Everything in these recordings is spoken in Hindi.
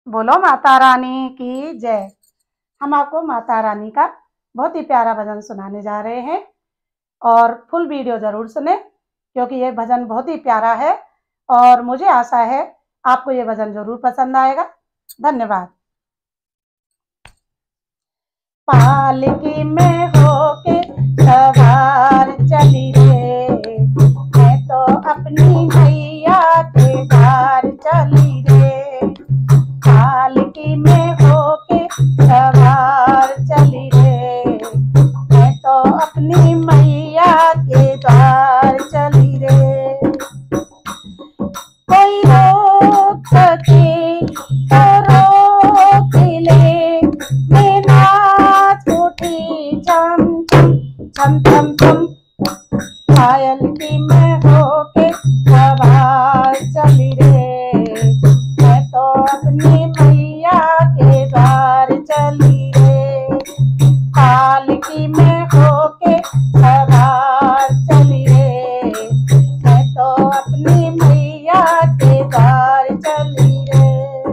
बोलो माता रानी की जय। हम आपको माता रानी का बहुत ही प्यारा भजन सुनाने जा रहे हैं और फुल वीडियो ज़रूर सुने क्योंकि ये भजन बहुत ही प्यारा है और मुझे आशा है आपको ये भजन ज़रूर पसंद आएगा। धन्यवाद। पालकी में होके सवार चली रे, मैं तो अपनी मैया के द्वार चली रे। पालकी में होके सवार चली रे, मैं तो अपनी मैया के द्वार चली रे। कोई रोक सके तो रोक ले, मैं नाच उठी चम चम चम चम। पालकी में होके सवार चली रे, मैं तो अपनी मैया के द्वार चली रे। पालकी में होके सवार चली रे, मैं तो अपनी मैया के द्वार चली रे।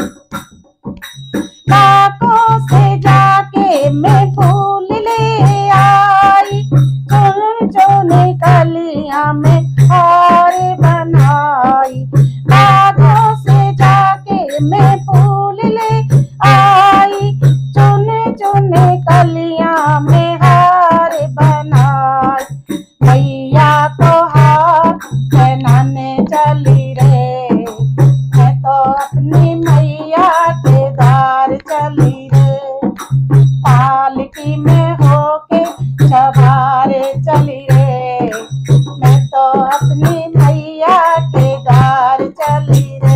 काकों से जाके मैं फूल ले आई, चुन चुन कलियां में हार बनाई। काकों से जाके मैं फूल ले आई, चुन चुन कलियां में हार बनाई। मैया को हार पहनाने चली रे, मैं तो अपनी मैया के द्वार चली रे। पालकी में होके सवार चली रे, मैं तो अपनी मैया के द्वार चली रे।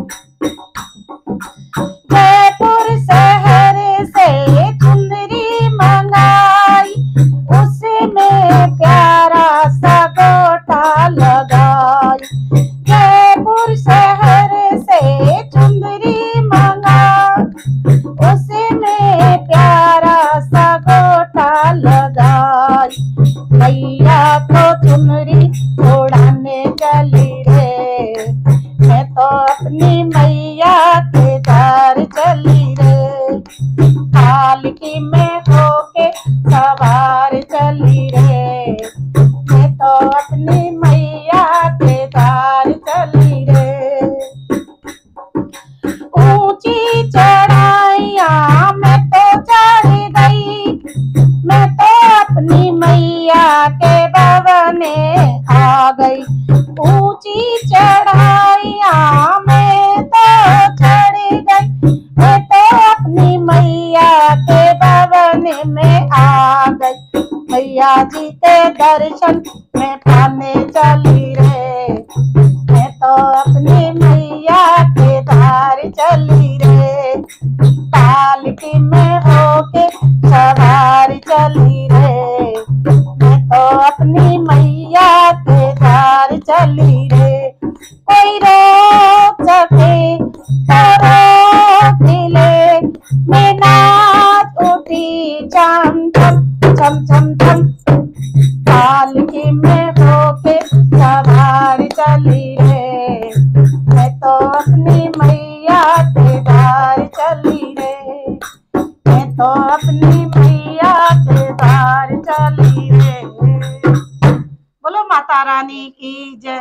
जयपुर शहर से चुंदरी मंगाई, उसमें प्यारा सा गोटा लगाई। जयपुर शहर से चुंदरी मंगाई, उसमें प्यारा सा गोटा लगाई। मैया को चुनरी उड़ाने चली रे, मैं तो अपनी मैया के द्वार चली रे। पालकी में होके सवार चली रे, मैं तो अपनी मैया के द्वार चली रे। ऊंची चढ़ाइयां मैं तो चढ़ गई, मैं तो अपनी मैया के भवन आ गई। ऊंची चढ़ाइयां मैं तो चढ़ गई, मैं तो अपनी मैया के भवन में आ गई। मैया जी के दर्शन में पाने चली रे, मैं तो अपनी मैया के द्वार चली रे। पालकी में होके सवार चली रे, मैं तो अपनी मैया के द्वार चली रे। कोई रोक सके तो रोक ले, मैं नाच उठी चम चम चम चम चम। पालकी में होके सवार चली रे, मैं तो अपनी मैया के द्वार चली रे, मैं तो अपनी मैया के द्वार चली रे। बोलो माता रानी की जय।